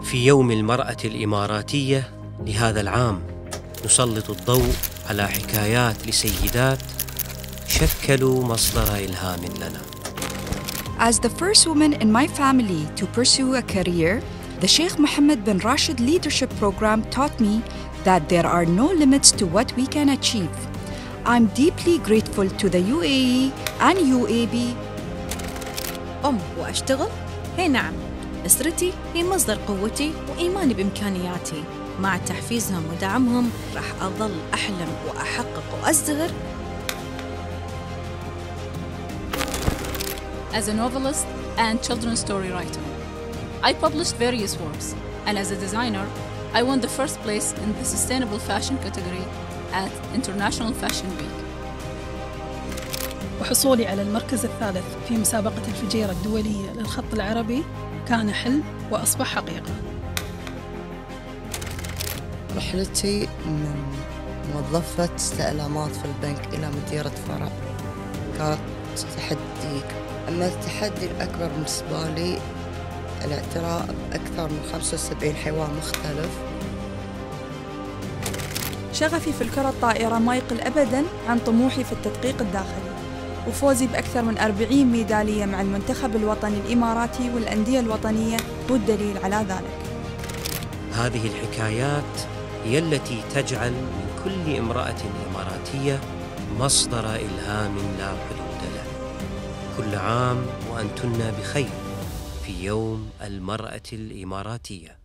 في يوم المرأة الإماراتية لهذا العام نسلط الضوء على حكايات لسيدات شكلوا مصدر إلهام لنا. As the first woman in my family to pursue a career, the Sheikh Mohammed bin Rashid Leadership Program taught me that there are no limits to what we can achieve. I'm deeply grateful to the UAE and UAB. وأشتغل؟ هي نعم، أسرتي هي مصدر قوتي وإيماني بإمكانياتي. مع تحفيزهم ودعمهم راح أظل أحلم وأحقق وأزدهر. As a novelist and children's story writer, I published various works, and as a designer, I won the first place in the sustainable fashion category at International Fashion Week. وحصولي على المركز الثالث في مسابقة الفجيرة الدولية للخط العربي كان حلم وأصبح حقيقة. رحلتي من موظفة استعلامات في البنك إلى مديرة فرع كانت تحدي. أما التحدي الأكبر بالنسبة لي الاعتراف بأكثر من 75 حيوان مختلف. شغفي في الكرة الطائرة ما يقل أبداً عن طموحي في التدقيق الداخلي، وفوزي بأكثر من 40 ميدالية مع المنتخب الوطني الإماراتي والأندية الوطنية هو الدليل على ذلك. هذه الحكايات هي التي تجعل من كل امرأة إماراتية مصدر إلهام لا حدود له. كل عام وأنتن بخير في يوم المرأة الإماراتية.